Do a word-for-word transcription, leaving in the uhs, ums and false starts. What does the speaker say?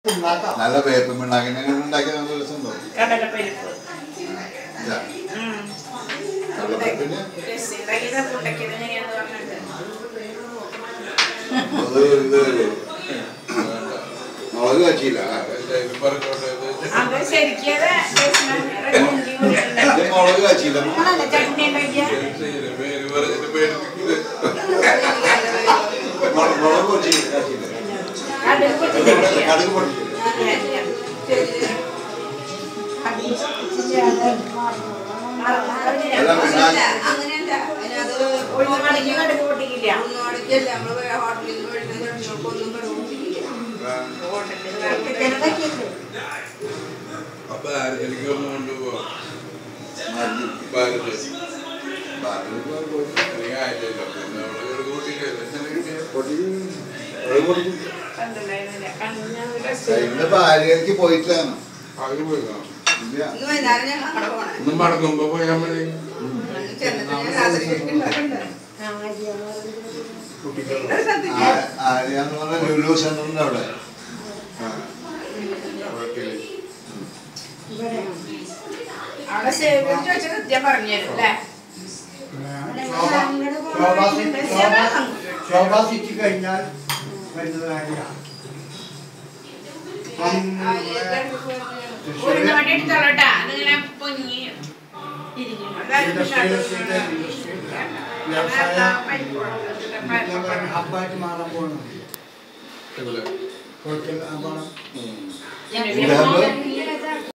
നല്ല പേപ്പും ഉണ്ടാക്കി ഉണ്ടാക്കിയ നല്ല രസമുണ്ടോ? കടലപ്പരിപ്പ് മുളക് കാച്ചിയില്ല മുളക് കാച്ചിയില്ല ചട്നി ഉണ്ടാക്കിയ മുളക് കാച്ചിയില്ല കടുക് പൊടിച്ചില്ല അപ്പൊ ആരെങ്കിലും ഒന്ന് കൊണ്ടുപോവാ ഇന്നിപ്പോ ആര്യക്ക് പോയിട്ടാണ് ഒന്നും മടങ്ങുമ്പോ പോയാ മതി. ആര്യാന്ന് പറഞ്ഞ ലുലു സെന്ററിന്റെ അവിടെ ശോഭാസിച്ച് കഴിഞ്ഞാൽ വരുന്നത് ആര്യ ഹബ്ബായിട്ട് മാറാൻ പോകുന്നു.